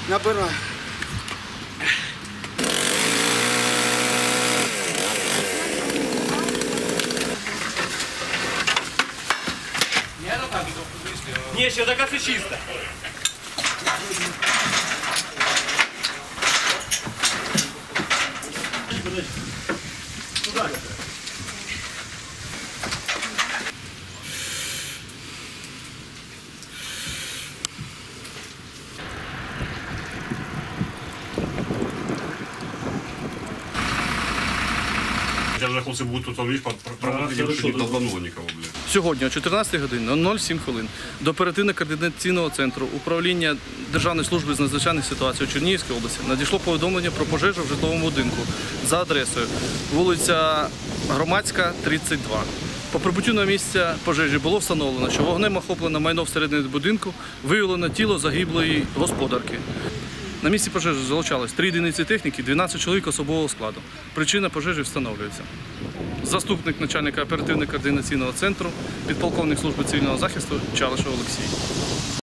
Набирай. Ні, ще така це чиста. Сейчас же хлопцы будут тут проводить, чтобы не долбануло никого, блядь. Сьогодні о 14 годині 07 хвилин до оперативно-координаційного центру управління Державної служби з надзвичайних ситуацій у Чернігівській області надійшло повідомлення про пожежу в житловому будинку за адресою вулиця Громадська, 32. По прибуттю на місце пожежі було встановлено, що вогнем охоплено майно всередині будинку, виявлено тіло загиблої господарки. На місці пожежі залучалось 3 одиниці техніки, 12 чоловік особового складу. Причина пожежі встановлюється. Заступник начальника оперативно-координаційного центру, підполковник служби цивільного захисту Чалишев Олексій.